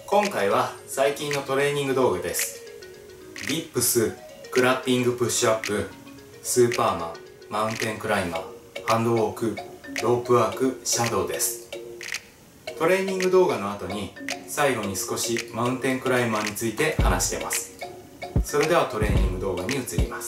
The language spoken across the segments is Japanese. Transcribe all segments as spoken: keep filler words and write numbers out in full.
今回は最近のトレーニング動画です。ディップス、クラッピングプッシュアップ、スーパーマン、マウンテンクライマー、ハンドウォーク、ロープワーク、シャドウです。トレーニング動画の後に最後に少しマウンテンクライマーについて話してます。それではトレーニング動画に移ります。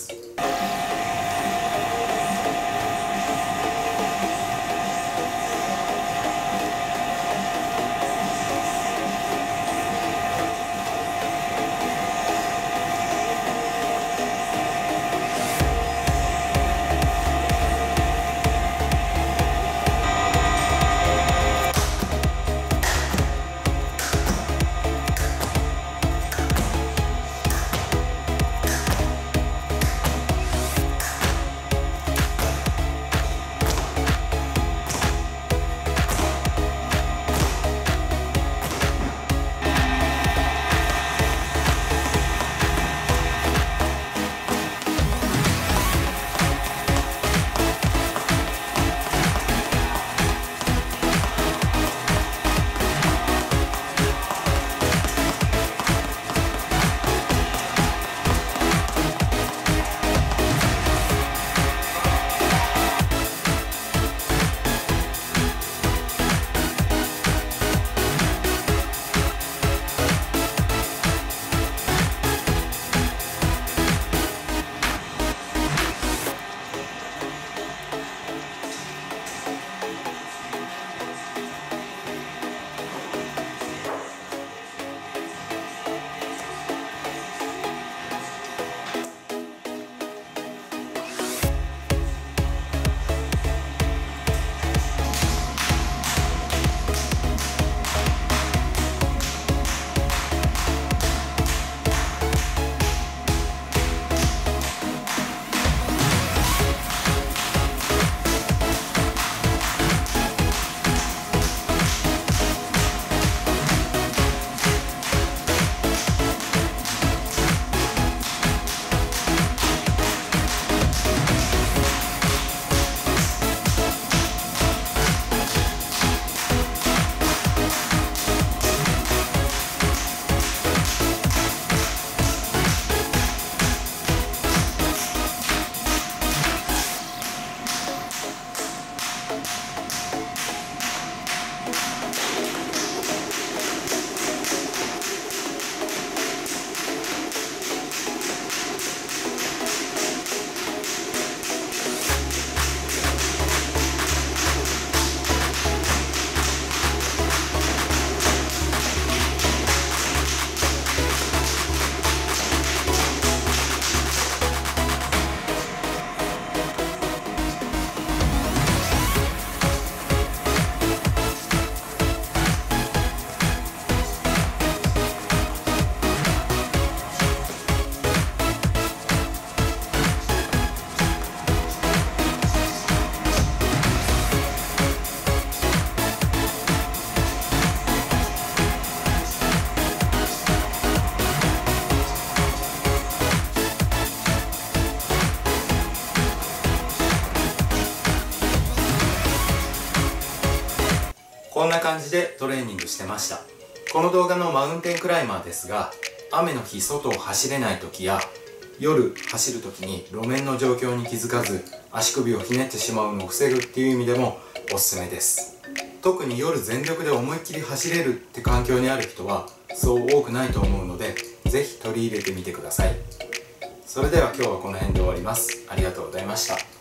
こんな感じでトレーニングしてました。この動画のマウンテンクライマーですが、雨の日外を走れない時や夜走る時に路面の状況に気づかず足首をひねってしまうのを防ぐっていう意味でもおすすめです。特に夜全力で思いっきり走れるって環境にある人はそう多くないと思うので、是非取り入れてみてください。それでは今日はこの辺で終わります。ありがとうございました。